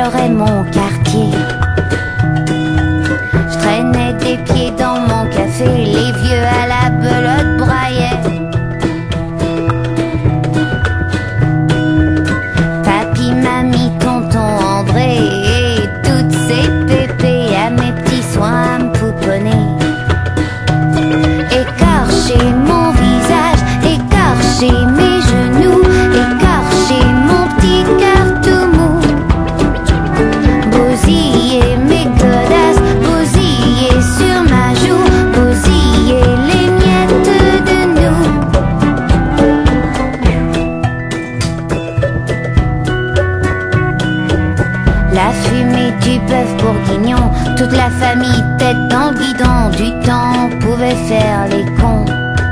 explorais mon quartier. Je traînais des pieds dans mon café, les vieux à la belote braillaient. Papy, mamie, tonton André et toutes ces pépées à mes petits soins à me pouponner. Écorcher mon visage, écorcher mes genoux, écorcher mon petit cœur tout mou. Bousiller mes godasses, bousiller sur ma joue, bousiller les miettes de nous. La fumée du bœuf bourguignon, toute la famille tête dans le guidon. Du temps pouvait faire les cons.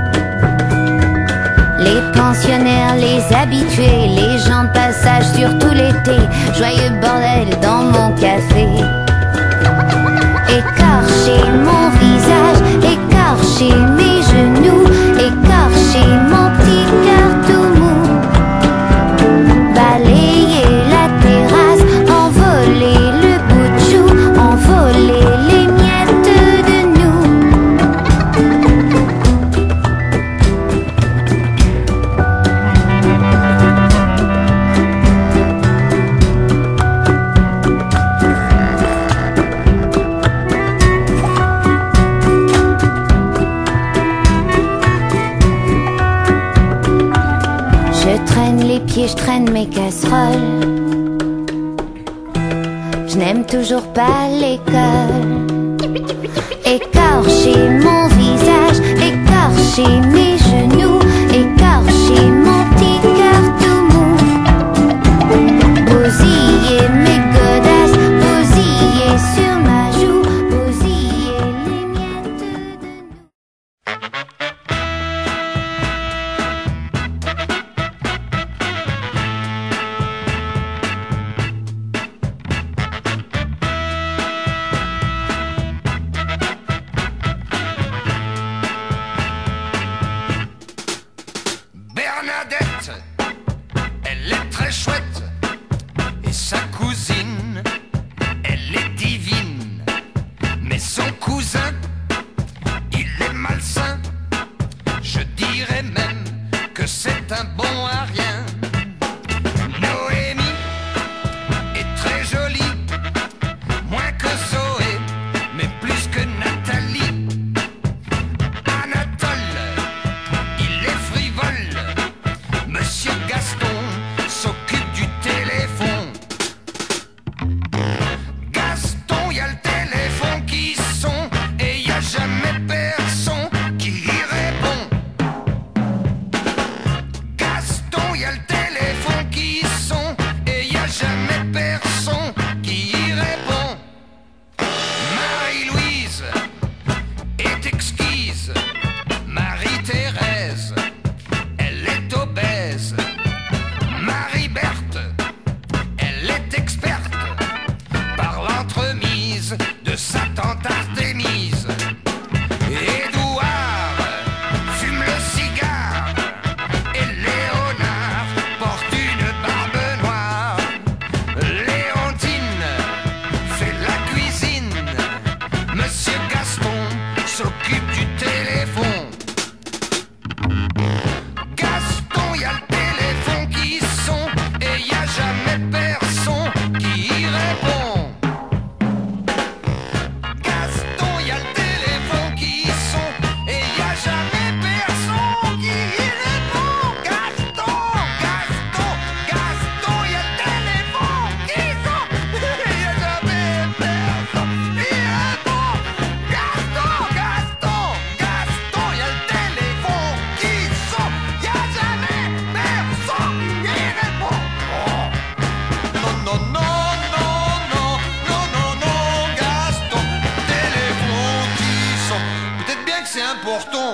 Les pensionnaires, les habitués, les gens de passage surtout l'été. Joyeux bordel dans mon café. Écorcher mon visage, écorcher mes genoux, écorcher mon petit cœur tout mou. Balayer la terrasse, envoler le bout de chou, envoler les miettes de nous. Je traîne les pieds, je traîne mes casseroles. Je n'aime toujours pas l'école. Écorcher mon visage, écorcher mes genoux, écorcher mon petit cœur tout mou. Bousiller mes godasses, bousiller sur ma joue, bousiller les miettes de nous. Bernadette, elle est très chouette, et sa cousine, elle est divine. Mais son cousin, il est malsain, je dirais même que c'est un bon à rien. Noémie est très jolie, moins que Zoé, mais plus que Nathalie. Anatole, il est frivole, Monsieur Gaston s'occupe du téléphone. Gaston, y a le téléphone qui sonne et y a jamais personne qui y répond. Gaston, y a le téléphone qui sonne et y a jamais personne qui y répond. Marie-Louise est exquise, Marie-Thérèse, elle est obèse. Marie-Berthe, elle est experte par l'entremise de sa tante Artémise. Édouard fume le cigare et Léonard porte une barbe noire. Léontine fait la cuisine, Monsieur Gaston s'occupe du téléphone. Gaston, y a le téléphone qui sonne et y a jamais personne qui y répond. Gaston, y a le téléphone qui sonne et y a jamais personne qui y répond. Gaston, Gaston, Gaston, y a le téléphone qui sonne et y a jamais personne qui y répond. Gaston, Gaston, Gaston, y a le téléphone qui sonne, y a jamais personne qui y répond. Oh. Non, non, non, non, non, non, non, non, Gaston, téléphone qui sonne. Peut-être bien que c'est important.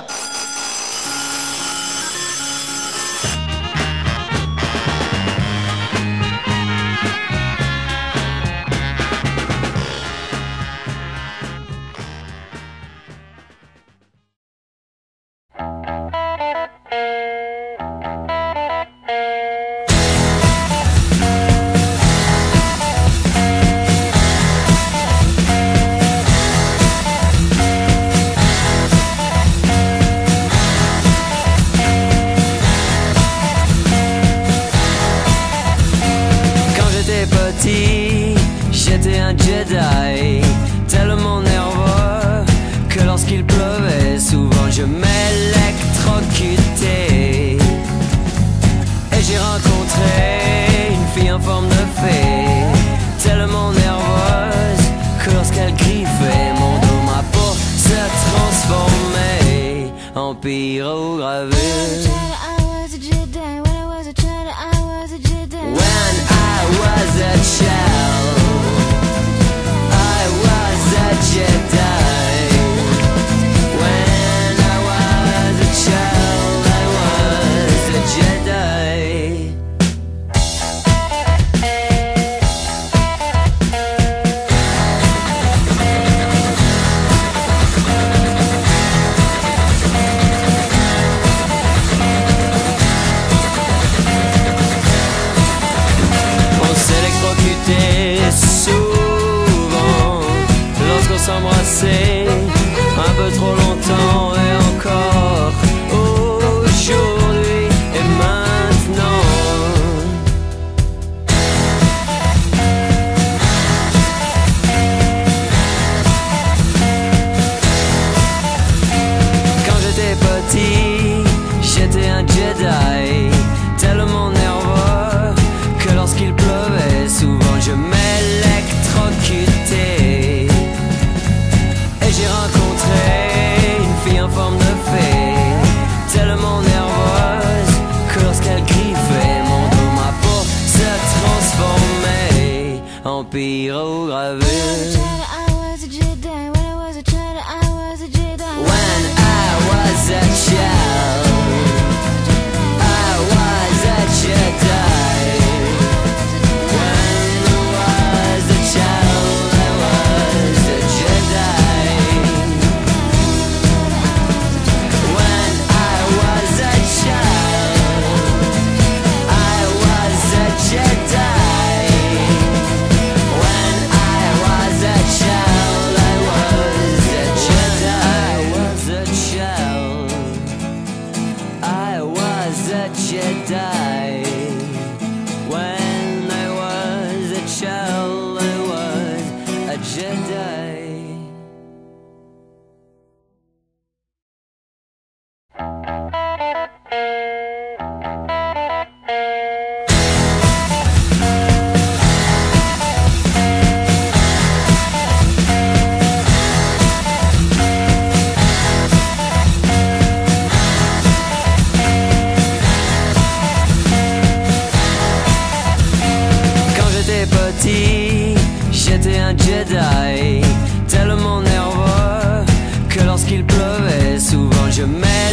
je m'électrocutais. Et j'ai rencontré une fille en forme de fée, tellement nerveuse que lorsqu'elle griffait mon dos, ma peau se transformait en pyrogravure. When I was a child, I was a Jedi. When I was a child, I was a Jedi. Souvent lorsqu'on s'embrassait un peu trop longtemps, et encore aujourd'hui et maintenant. Quand j'étais petit, j'étais un Jedi, tellement nerveux que lorsqu'il pleuvait souvent je m'électrocutais. Et j'ai rencontré une fille en forme de fée, tellement nerveuse que lorsqu'elle griffait mon dos, ma peau se transformait en pyrogravure. When I was a child, I was a Jedi. When I was a child, I was a Jedi. When I was a child, I was a Jedi. When I was a child, I was a Jedi. I was a Jedi. When I was a child, I was a Jedi. J'étais un Jedi, tellement nerveux que lorsqu'il pleuvait souvent je m'électrocutais.